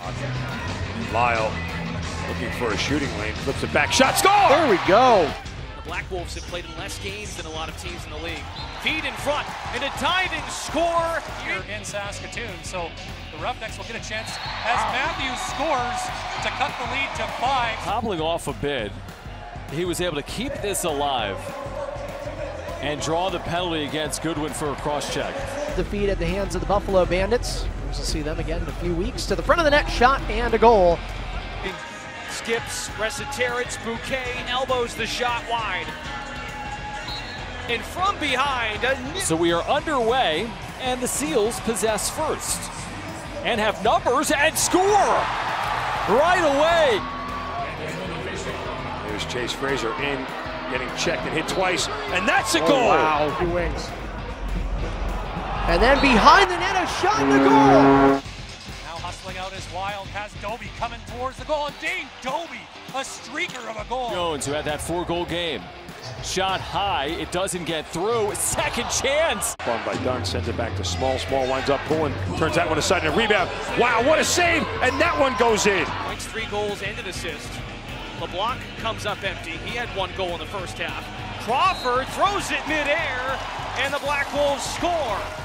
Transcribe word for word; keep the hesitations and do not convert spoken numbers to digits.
Lyle looking for a shooting lane, flips it back, shot, score! There we go. The Black Wolves have played in less games than a lot of teams in the league. Feed in front, and a diving score here in Saskatoon. So the Roughnecks will get a chance as Matthews scores to cut the lead to five. Hobbling off a bit, he was able to keep this alive and draw the penalty against Goodwin for a cross-check. Defeat at the hands of the Buffalo Bandits. We'll see them again in a few weeks. To the front of the net, shot and a goal. Skips, Resiteritz, Bouquet, elbows the shot wide. And from behind. A... So we are underway, and the Seals possess first. And have numbers and score right away. There's Chase Fraser in, getting checked and hit twice, and that's a Oh, goal! wow, he wins. And then behind the net, a shot and a goal! Now hustling out as Wild has Doby coming towards the goal, and Dane Doby, a streaker of a goal. Jones, who had that four-goal game. Shot high, it doesn't get through, second chance. Fun by Dunn, sends it back to Small, Small winds up pulling, turns that one aside and a rebound. Wow, what a save, and that one goes in. Points, three goals and an assist. LeBlanc comes up empty, he had one goal in the first half. Crawford throws it midair, and the Black Wolves score.